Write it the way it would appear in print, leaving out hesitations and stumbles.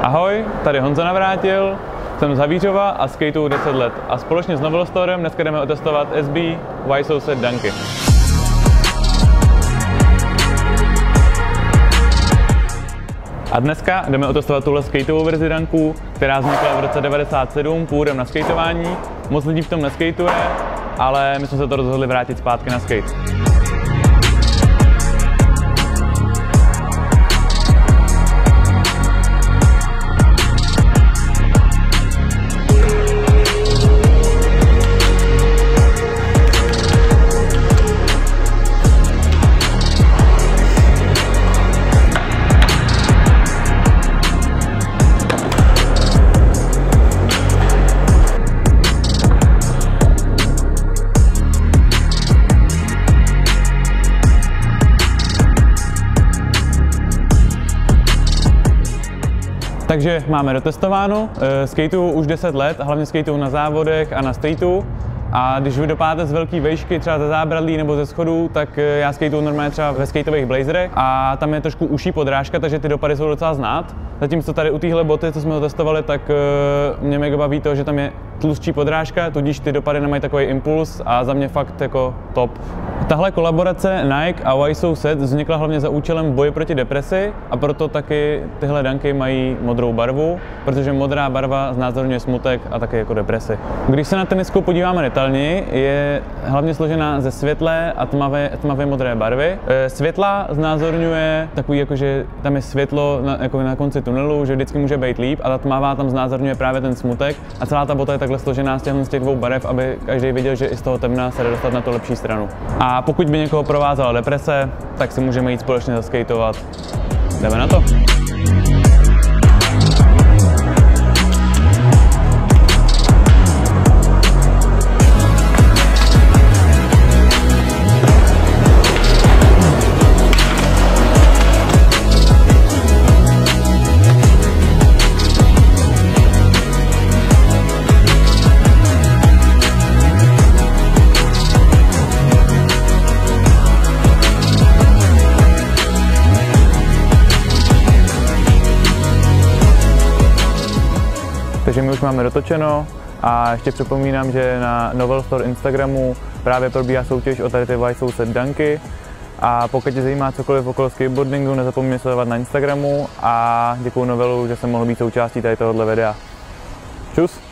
Ahoj, tady Honza Navrátil, jsem z Havířova a skateuju 10 let a společně s Novelstorem dneska jdeme otestovat SB Y-Soused dunky. A dneska jdeme otestovat tuhle skateovou verzi dunků, která vznikla v roce 1997 původem na skateování. Moc lidí v tom neskateuje, ale my jsme se to rozhodli vrátit zpátky na skate. Takže máme dotestováno, skateuju už 10 let, hlavně skateuju na závodech a na stateu. A když vy dopadáte z velké vejšky, třeba ze zábradlí nebo ze schodů, tak já skateuju normálně třeba ve skateových blazerech a tam je trošku užší podrážka, takže ty dopady jsou docela znát. Zatímco tady u téhle boty, co jsme ho testovali, tak mě mega baví to, že tam je tlustší podrážka, tudíž ty dopady nemají takový impuls a za mě fakt jako top. Tahle kolaborace Nike a Y-Soused vznikla hlavně za účelem boje proti depresi a proto taky tyhle dunky mají modrou barvu, protože modrá barva znázorňuje smutek a taky jako depresi. Když se na tenisku podíváme detailněji, je hlavně složená ze světlé a tmavě modré barvy. Světla znázorňuje takový, jakože tam je světlo jako na konci tunelu, že vždycky může být líp, a ta tmavá tam znázorňuje právě ten smutek a celá ta bota je takhle složená z těch dvou barev, aby každý viděl, že i z toho temna se jde dostat na tu lepší stranu. A pokud by někoho provázela deprese, tak si můžeme jít společně zaskateovat. Jdeme na to! Takže my už máme dotočeno a ještě připomínám, že na Novelstore Instagramu právě probíhá soutěž o tady ty Y-Soused dunky. A pokud tě zajímá cokoliv okolo skateboardingu, nezapomeň sledovat na Instagramu a děkuju Novelu, že jsem mohl být součástí tady tohohle videa. Čus!